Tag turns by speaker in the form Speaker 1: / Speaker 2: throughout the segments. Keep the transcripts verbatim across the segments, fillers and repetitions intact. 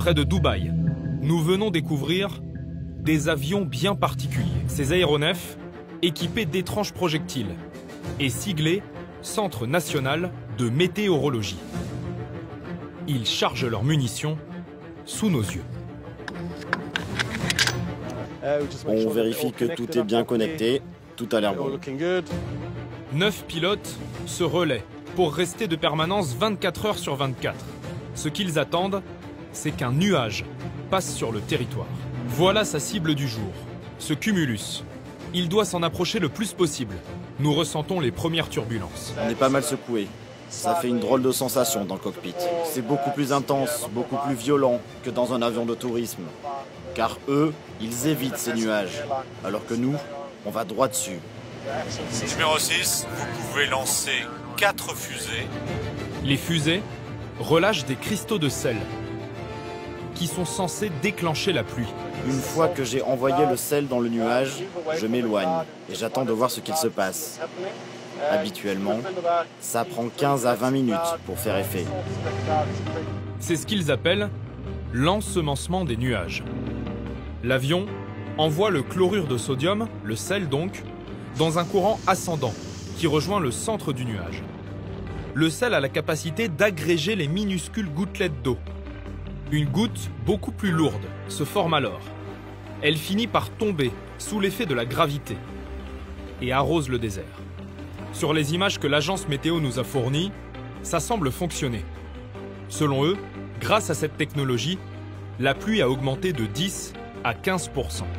Speaker 1: près de Dubaï, nous venons découvrir des avions bien particuliers. Ces aéronefs, équipés d'étranges projectiles et siglés Centre national de météorologie. Ils chargent leurs munitions sous nos yeux.
Speaker 2: On vérifie que tout est bien connecté, tout a l'air bon.
Speaker 1: Neuf pilotes se relaient pour rester de permanence vingt-quatre heures sur vingt-quatre. Ce qu'ils attendent, c'est qu'un nuage passe sur le territoire. Voilà sa cible du jour, ce cumulus. Il doit s'en approcher le plus possible. Nous ressentons les premières turbulences.
Speaker 2: On est pas mal secoué. Ça fait une drôle de sensation dans le cockpit. C'est beaucoup plus intense, beaucoup plus violent que dans un avion de tourisme. Car eux, ils évitent ces nuages, alors que nous, on va droit dessus.
Speaker 3: Numéro six, vous pouvez lancer quatre fusées.
Speaker 1: Les fusées relâchent des cristaux de sel qui sont censés déclencher la pluie.
Speaker 2: Une fois que j'ai envoyé le sel dans le nuage, je m'éloigne et j'attends de voir ce qu'il se passe. Habituellement, ça prend quinze à vingt minutes pour faire effet.
Speaker 1: C'est ce qu'ils appellent l'ensemencement des nuages. L'avion envoie le chlorure de sodium, le sel donc, dans un courant ascendant qui rejoint le centre du nuage. Le sel a la capacité d'agréger les minuscules gouttelettes d'eau. Une goutte beaucoup plus lourde se forme alors. Elle finit par tomber sous l'effet de la gravité et arrose le désert. Sur les images que l'agence météo nous a fournies, ça semble fonctionner. Selon eux, grâce à cette technologie, la pluie a augmenté de dix à quinze pour cent.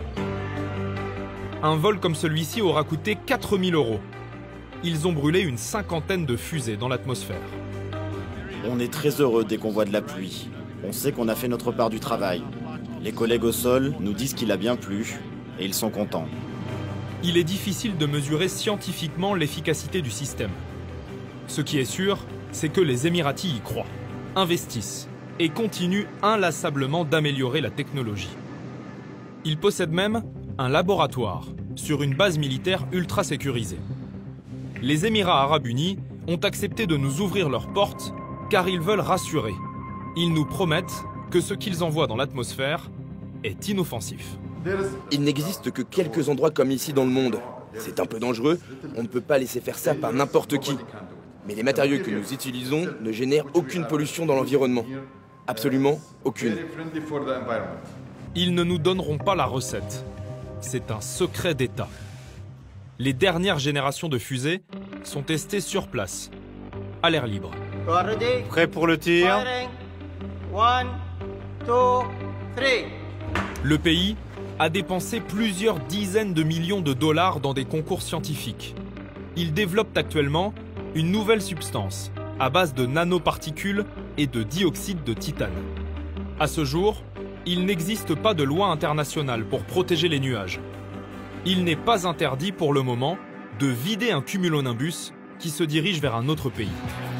Speaker 1: Un vol comme celui-ci aura coûté quatre mille euros. Ils ont brûlé une cinquantaine de fusées dans l'atmosphère.
Speaker 2: On est très heureux dès qu'on voit de la pluie. On sait qu'on a fait notre part du travail. Les collègues au sol nous disent qu'il a bien plu et ils sont contents.
Speaker 1: Il est difficile de mesurer scientifiquement l'efficacité du système. Ce qui est sûr, c'est que les Émiratis y croient, investissent et continuent inlassablement d'améliorer la technologie. Ils possèdent même un laboratoire sur une base militaire ultra sécurisée. Les Émirats arabes unis ont accepté de nous ouvrir leurs portes car ils veulent rassurer. Ils nous promettent que ce qu'ils envoient dans l'atmosphère est inoffensif.
Speaker 4: Il n'existe que quelques endroits comme ici dans le monde. C'est un peu dangereux, on ne peut pas laisser faire ça par n'importe qui. Mais les matériaux que nous utilisons ne génèrent aucune pollution dans l'environnement. Absolument aucune.
Speaker 1: Ils ne nous donneront pas la recette. C'est un secret d'État. Les dernières générations de fusées sont testées sur place, à l'air libre.
Speaker 3: Prêt pour le tir?
Speaker 5: One, two, three.
Speaker 1: Le pays a dépensé plusieurs dizaines de millions de dollars dans des concours scientifiques. Il développe actuellement une nouvelle substance à base de nanoparticules et de dioxyde de titane. À ce jour, il n'existe pas de loi internationale pour protéger les nuages. Il n'est pas interdit pour le moment de vider un cumulonimbus qui se dirige vers un autre pays.